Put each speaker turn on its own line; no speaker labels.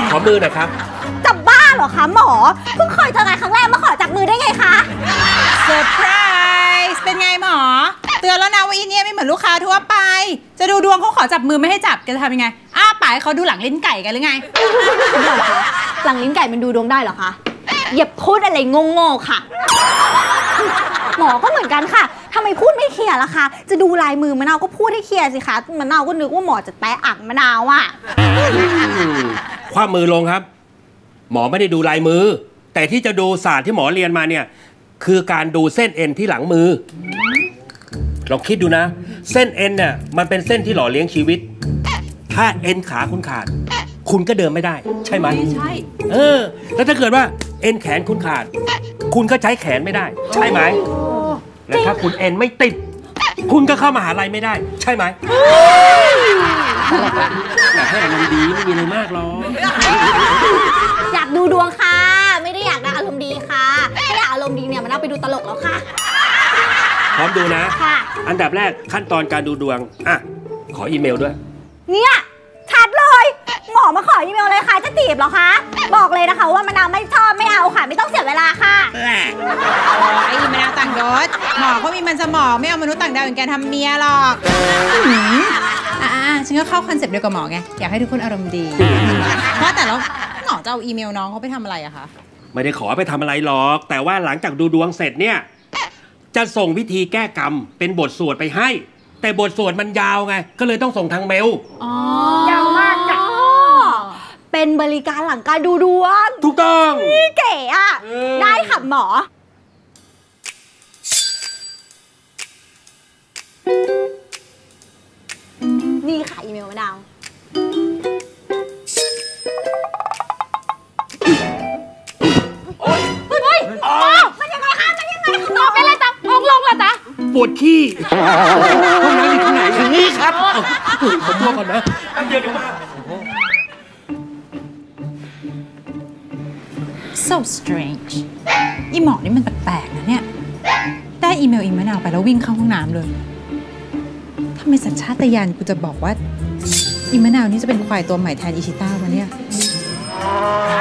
ขอมือหน่อยครับ
จะบ้าเหรอคะหมอเพิ่งเคยเจอกันครั้งแรกมาขอจับมือได้ไงคะ
เซอร์ไพรส์เป็นไงหมอเตือนแล้วนะว่าอีเนี่ยไม่เหมือนลูกค้าทั่วไปจะดูดวงเขาขอจับมือไม่ให้จับแกจะทำยังไงป่าให้เขาดูหลังลิ้นไก่กันหรือไง
หลังลิ้นไก่มันดูดวงได้เหรอคะอย่าพูดอะไรโง่ๆค่ะหมอก็เหมือนกันค่ะทำไมพูดไม่เคลียร์ล่ะคะจะดูลายมือมะนาวก็พูดให้เคลียร์สิคะมะนาวก็นึกว่าหมอจะแตะอักมะนาวอ่ะ
คว้ามือลงครับหมอไม่ได้ดูลายมือแต่ที่จะดูศาสตร์ที่หมอเรียนมาเนี่ยคือการดูเส้นเอ็นที่หลังมือลองคิดดูนะเส้นเอ็นเนี่ยมันเป็นเส้นที่หล่อเลี้ยงชีวิตถ้าเอ็นขาคุณขาดคุณก็เดินไม่ได้ใช่ไหม
ใช่
แล้วถ้าเกิดว่าเอ็นแขนคุณขาดคุณก็ใช้แขนไม่ได้ใช่ไหมแล้วถ้าคุณเอ็นไม่ติดคุณก็เข้ามหาลัยไม่ได้ใช่ไหมอยากให้อารมณ์ดีไม่มีอะไรมากหรอก
อยากดูดวงค่ะไม่ได้อยากได้อารมณ์ดีค่ะถ้าอยากอารมณ์ดีเนี่ยมันเอาไปดูตลกแล้วค่ะ
พร้อมดูนะอันดับแรกขั้นตอนการดูดวงขออีเมลด้วย
เนี่ยชัดเลยหมอมาขออีเมลเลยค่ะจะจีบเหรอคะบอกเลยนะคะว่ามะนาวไม่ชอบไม่เอาค่ะไม่ต้องเสียเวลาค่ะ
ไอ้มะนาวต่างยศหมอเขามีมันสมองไม่เอามนุษย์ต่างดาวอย่างแกทำเมียหรอกฉันก็เข้าคอนเซ็ปต์เดียวกับหมอไงอยากให้ทุกคนอารมณ์ดีเพราะแต่แล้วหมอจะเอาอีเมลน้องเขาไปทำอะไรอะคะ
ไม่ได้ขอไปทำอะไรหรอกแต่ว่าหลังจากดูดวงเสร็จเนี่ยจะส่งวิธีแก้กรรมเป็นบทสวดไปให้แต่บทสวดมันยาวไงก็เลยต้องส่งทางเมล
ยาวมากจ้ะเป็นบริการหลังการดูดวง
ถูกต้อง
นี่เก๋อะได้ค่ะหมอนี่ค่ะอีเมลมะนาวเฮ้ยมันยังไงคะมันยังไงตอบได้เลยจ้ะองลงเหรอจ๊ะ
ปวดขี้ห้องน้ำอยู่ที่ไหนอย่างนี้ครับขอตัวก่อนนะเดี๋ยวมา
So strange อีหมอนี่มันแปลกๆนะเนี่ยได้อีเมลอีมะนาวไปแล้ววิ่งเข้าห้องน้ำเลยทำไมสัญชาตญาณกูจะบอกว่าอีมะนาวนี่จะเป็นควายตัวใหม่แทนอิชิต้าวะเนี่ย